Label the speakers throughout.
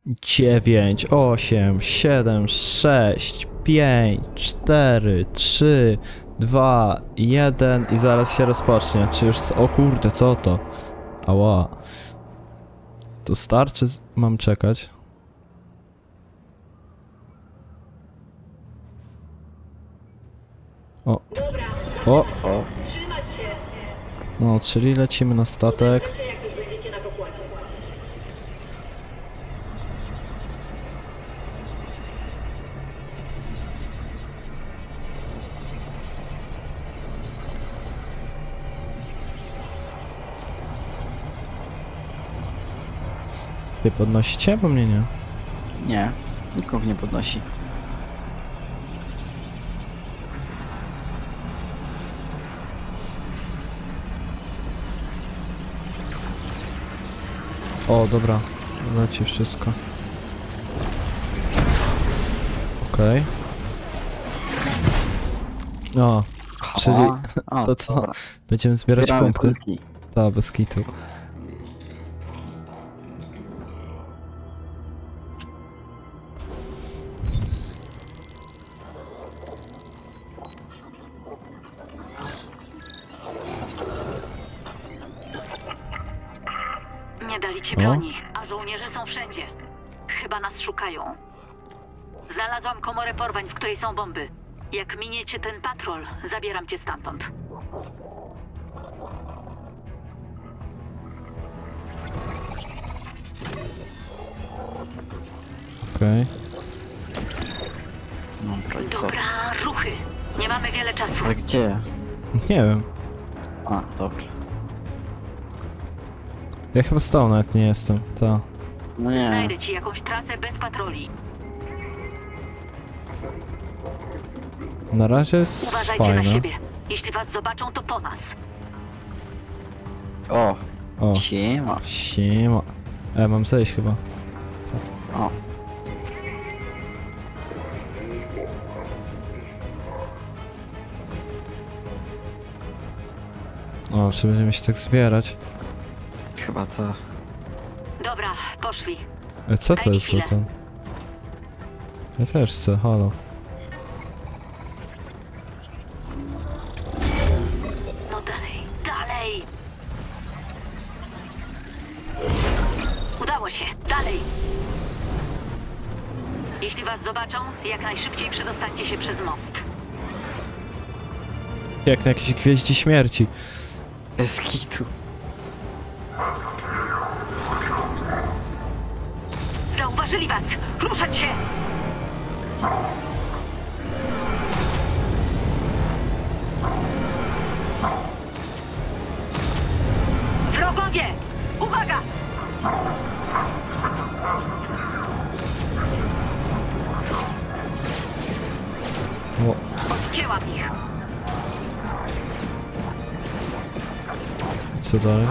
Speaker 1: 9, 8, 7, 6, 5, 4, 3, 2, 1 i zaraz się rozpocznie. Czy już... O kurde, co to? Ała. To starczy? Mam czekać? O. O.
Speaker 2: O,
Speaker 1: No, czyli lecimy na statek. Ty podnosicie? Bo mnie nie.
Speaker 2: nie. Nikogo nie podnosi.
Speaker 1: O, dobra. Leci wszystko. Okej. O, czyli
Speaker 2: A,
Speaker 1: to co?
Speaker 2: dobra.
Speaker 1: Będziemy zbierać
Speaker 2: Zbieramy
Speaker 1: punkty.
Speaker 2: kulki.
Speaker 1: Ta, bez kitu.
Speaker 3: Nie dali ci
Speaker 1: O.
Speaker 3: broni, a żołnierze są wszędzie. Chyba nas szukają. Znalazłam komorę porwań, w której są bomby. Jak miniecie ten patrol, zabieram cię stamtąd.
Speaker 1: Okej.
Speaker 2: Dobra, i co?
Speaker 3: Dobra, ruchy. Nie mamy wiele czasu.
Speaker 2: Ale gdzie?
Speaker 1: Nie wiem.
Speaker 2: A, dobra.
Speaker 1: Ja chyba z tą nawet nie jestem. Ta.
Speaker 2: No nie.
Speaker 3: Znajdę ci jakąś trasę bez patroli.
Speaker 1: Na razie jest
Speaker 3: Uważajcie
Speaker 1: fajna.
Speaker 3: na siebie. Jeśli was zobaczą, to po nas.
Speaker 2: O,
Speaker 1: O,
Speaker 2: siema.
Speaker 1: siema. Mam zejść chyba.
Speaker 2: O,
Speaker 1: O, czy będziemy się tak zbierać?
Speaker 2: chyba to.
Speaker 3: Dobra, poszli.
Speaker 1: Co
Speaker 3: Daj
Speaker 1: to
Speaker 3: mi
Speaker 1: jest za
Speaker 3: chwilę.
Speaker 1: ten? Ja też chcę, halo.
Speaker 3: No dalej, dalej! Udało się, dalej! Jeśli was zobaczą, jak najszybciej przedostańcie się przez most.
Speaker 1: Jak na jakiejś gwieździe śmierci.
Speaker 2: Bez kitu.
Speaker 3: Zauważyli was! Ruszać się! Wrogowie! Uwaga!
Speaker 1: O,
Speaker 3: Odcięłam ich.
Speaker 1: i co dalej?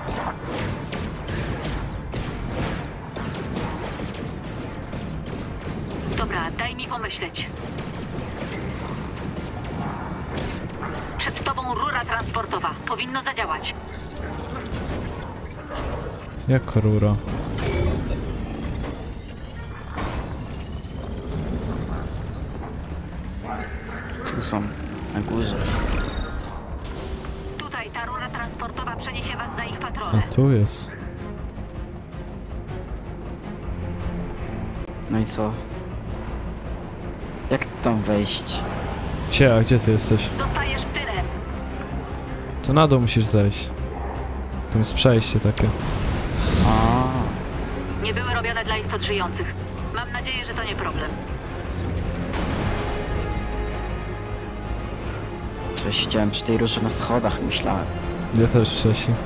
Speaker 3: Dobra, daj mi pomyśleć. Przed tobą rura transportowa. Powinno zadziałać.
Speaker 1: Jak rura?
Speaker 2: Tu są, na górze.
Speaker 3: Tutaj ta rura transportowa przeniesie was za ich
Speaker 1: A
Speaker 3: patrole.
Speaker 1: tu jest.
Speaker 2: No i co? Jak tam wejść?
Speaker 1: Gdzie, a gdzie ty jesteś?
Speaker 3: Zostajesz w tyle.
Speaker 1: To na dół musisz zejść. Tam jest przejście takie.
Speaker 2: A,
Speaker 3: Nie były robione dla istot żyjących. Mam nadzieję, że to nie problem.
Speaker 2: coś siedziałem przy tej rurze na schodach, myślałem.
Speaker 1: Ja też wcześniej.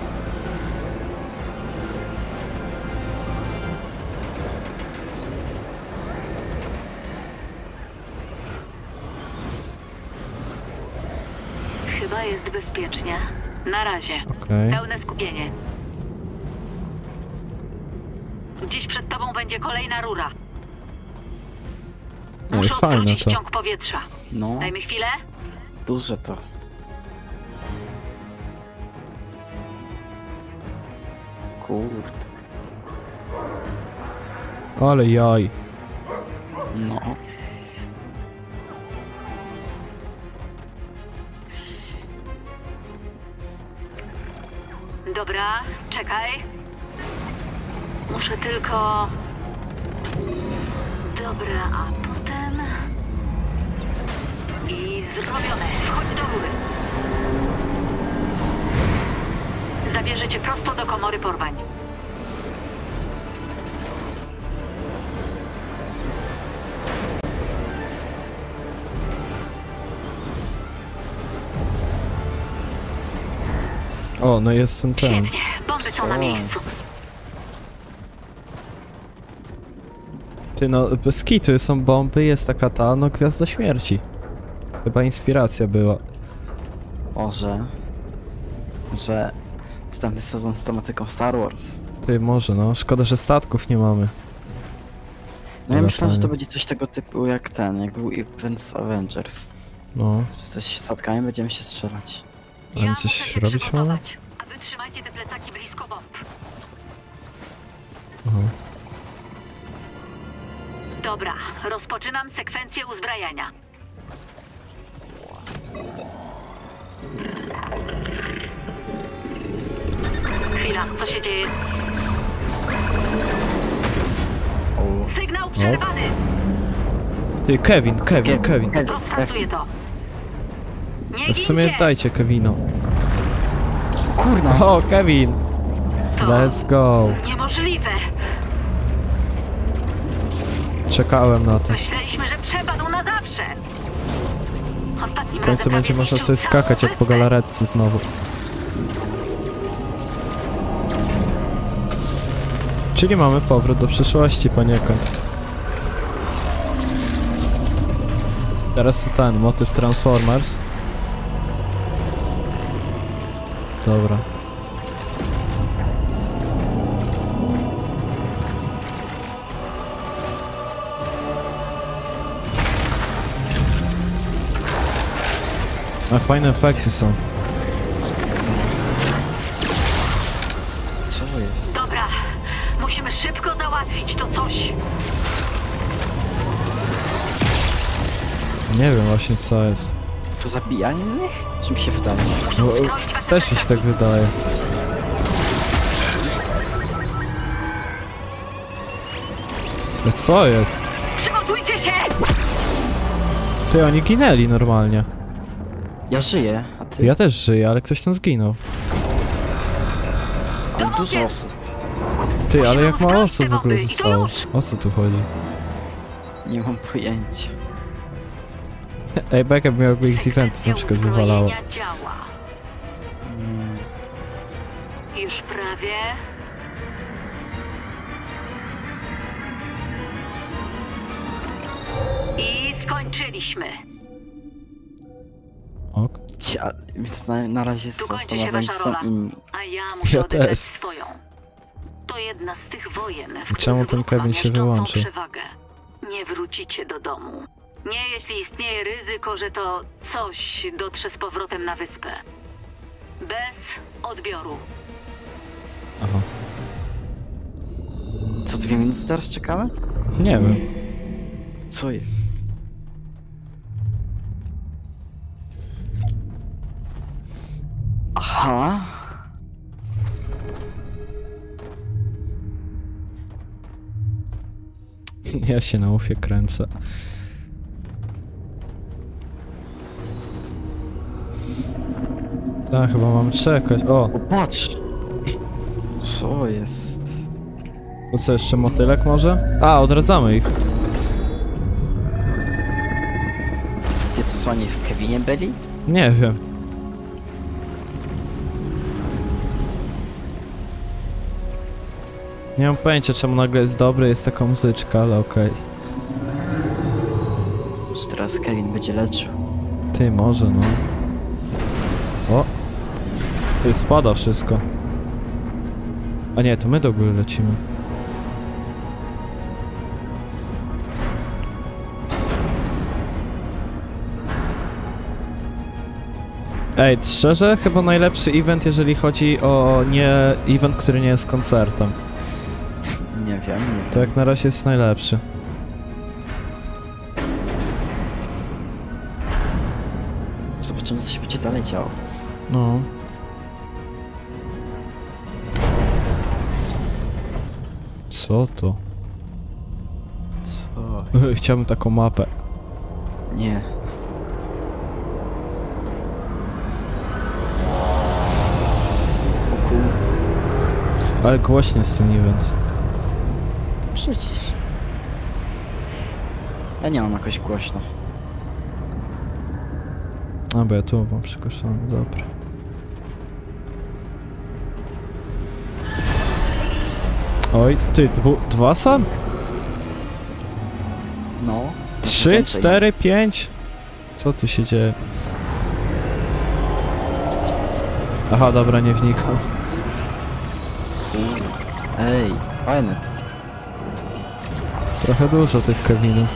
Speaker 3: Chyba jest bezpiecznie. Na razie.
Speaker 1: Okej.
Speaker 3: Pełne skupienie. Gdzieś przed tobą będzie kolejna rura.
Speaker 1: Ale
Speaker 3: Muszę
Speaker 1: fajne
Speaker 3: odwrócić
Speaker 1: to.
Speaker 3: ciąg powietrza.
Speaker 2: No,
Speaker 3: Dajmy chwilę.
Speaker 2: duże to. Kurde.
Speaker 1: Ale jaj.
Speaker 2: No.
Speaker 3: Dobra, czekaj. Muszę tylko... Dobra, a potem... I zrobione. Wchodź do góry. Zabierze cię prosto do komory porwań.
Speaker 1: O, no jest ten.
Speaker 3: Świetnie, bomby są na miejscu.
Speaker 1: Ty no, bez kitu są bomby, jest taka ta, no Gwiazda Śmierci. Chyba inspiracja była.
Speaker 2: Może... Że... Następny sezon z tematyką Star Wars.
Speaker 1: Ty, może no, szkoda, że statków nie mamy.
Speaker 2: No ja myślałem, że to
Speaker 1: fajnie.
Speaker 2: będzie coś tego typu jak ten, jak był Event z Avengers.
Speaker 1: No,
Speaker 2: Że coś z statkami będziemy się strzelać.
Speaker 1: A my
Speaker 3: Ja
Speaker 1: coś
Speaker 3: muszę się
Speaker 1: robić
Speaker 3: przygotować, a wy trzymajcie te plecaki blisko bomb.
Speaker 1: aha.
Speaker 3: Dobra, rozpoczynam sekwencję uzbrajania. Chwila, co się dzieje? Sygnał przerwany!
Speaker 1: Ty, Kevin.
Speaker 3: Rozpracuję to. Nie
Speaker 1: W sumie
Speaker 3: gincie!
Speaker 1: dajcie Kevino.
Speaker 2: Kurna!
Speaker 1: O, Kevin!
Speaker 3: To
Speaker 1: Let's go.
Speaker 3: niemożliwe.
Speaker 1: Czekałem na to.
Speaker 3: Myśleliśmy, że przepadł na zawsze. Ostatnim
Speaker 1: W końcu będzie można sobie skakać jak po galaretce znowu. Czyli mamy powrót do przyszłości poniekąd. Teraz to ten motyw Transformers. Dobra. A fajne efekty są.
Speaker 2: Co jest?
Speaker 3: Dobra, musimy szybko załatwić to coś.
Speaker 1: Nie wiem właśnie co jest.
Speaker 2: To zabijanie innych? Czy mi się wydaje?
Speaker 1: No, też mi się tak wydaje. Ale co jest?
Speaker 3: Przygotujcie się!
Speaker 1: Ty, oni ginęli normalnie.
Speaker 2: Ja żyję, a ty?
Speaker 1: Ja też żyję, ale ktoś tam zginął.
Speaker 2: Ale dużo osób.
Speaker 1: Ty, ale
Speaker 3: Musimy
Speaker 1: jak mało
Speaker 3: uzbroić
Speaker 1: osób
Speaker 3: te
Speaker 1: w ogóle
Speaker 3: bomby i to
Speaker 1: zostało.
Speaker 3: już.
Speaker 1: O co tu chodzi?
Speaker 2: Nie mam pojęcia.
Speaker 1: Ej, backup miałby ich z eventu na przykład wywalało.
Speaker 3: Uzbrojenia działa. Już prawie. I skończyliśmy.
Speaker 1: Ok.
Speaker 2: Ja, mnie to na razie
Speaker 3: Tu kończy się
Speaker 2: zastanawiam,
Speaker 3: wasza
Speaker 2: czy są
Speaker 3: rola.
Speaker 2: inni.
Speaker 3: A ja muszę
Speaker 1: Ja
Speaker 3: odegrać
Speaker 1: też.
Speaker 3: swoją. To jedna z tych wojen, w
Speaker 1: Czemu
Speaker 3: których
Speaker 1: ten
Speaker 3: wróg
Speaker 1: Kevin
Speaker 3: ma
Speaker 1: się
Speaker 3: miażdżącą
Speaker 1: wyłączył?
Speaker 3: przewagę. Nie wrócicie do domu. Nie, jeśli istnieje ryzyko, że to coś dotrze z powrotem na wyspę. Bez odbioru.
Speaker 1: Aha.
Speaker 2: Co, 2 minuty teraz czekamy?
Speaker 1: Nie wiem.
Speaker 2: Co jest? Aha.
Speaker 1: Ja się na ufie kręcę. Tak, chyba mam czekać. O,
Speaker 2: O, patrz! Co jest?
Speaker 1: to co, jeszcze motylek może? A, odradzamy ich.
Speaker 2: Ty to są oni w Kevinie byli?
Speaker 1: Nie wiem. Nie mam pojęcia czemu nagle jest dobry, jest taka muzyczka, ale okej.
Speaker 2: Że teraz Kevin będzie leczył.
Speaker 1: Ty, może no. O! Ty, spada wszystko. A nie, to my do góry lecimy. Ej, szczerze, chyba najlepszy event, jeżeli chodzi o event, który nie jest koncertem.
Speaker 2: Nie wiem. wiem, nie
Speaker 1: To
Speaker 2: wiem.
Speaker 1: jak na razie jest najlepszy.
Speaker 2: Zobaczymy, co się będzie dalej działo.
Speaker 1: No. Co to?
Speaker 2: Co?
Speaker 1: Chciałbym taką mapę.
Speaker 2: Nie. O kur...
Speaker 1: Ale głośny jest ten event.
Speaker 2: Przecież. Ja nie mam jakoś głośno.
Speaker 1: A, bo ja tu mam przykoszony, dobra. Oj, ty, dwa sam?
Speaker 2: No.
Speaker 1: 3,
Speaker 2: więcej.
Speaker 1: 4, 5? Co tu się dzieje? Aha, dobra, nie wnikam.
Speaker 2: Ej, fajne to.
Speaker 1: Trochę dużo tych Kevinów.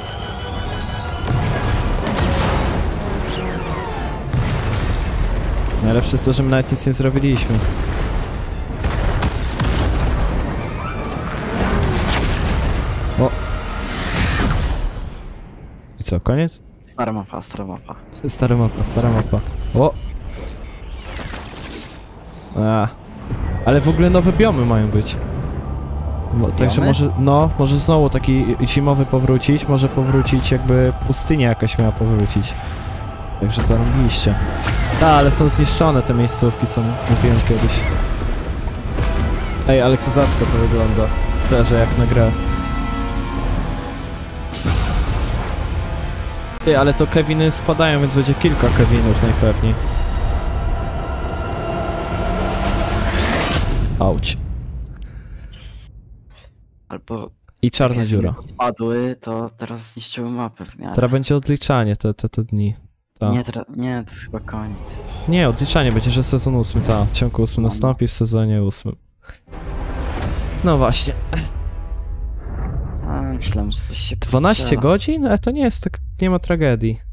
Speaker 1: Najlepsze jest to, że my nawet nic nie zrobiliśmy. O! I co, koniec?
Speaker 2: Stara mapa, stara mapa.
Speaker 1: Stara mapa, stara mapa. O! A. Ale w ogóle nowe biomy mają być. Także
Speaker 2: Biomy?
Speaker 1: może, no, może znowu taki zimowy powrócić, może powrócić jakby pustynia jakaś miała powrócić. Także zarobiliście. Tak, ale są zniszczone te miejscówki, co mówiłem kiedyś. Ej, ale kozacko to wygląda. Leżę jak na grę. Ty, ale to Keviny spadają, więc będzie kilka Kevinów najpewniej. Auć.
Speaker 2: Albo...
Speaker 1: I czarna
Speaker 2: jak
Speaker 1: dziura.
Speaker 2: spadły, to teraz zniszczyły mapę w miarę.
Speaker 1: Teraz będzie odliczanie te dni. Ta.
Speaker 2: Nie, to jest chyba koniec.
Speaker 1: Nie, odliczanie będzie, że sezon 8, ta. Ciąg 8 nastąpi w sezonie 8. No właśnie.
Speaker 2: A, myślałem, że coś się
Speaker 1: 12
Speaker 2: postrzela.
Speaker 1: godzin? Ale to nie jest tak, nie ma tragedii.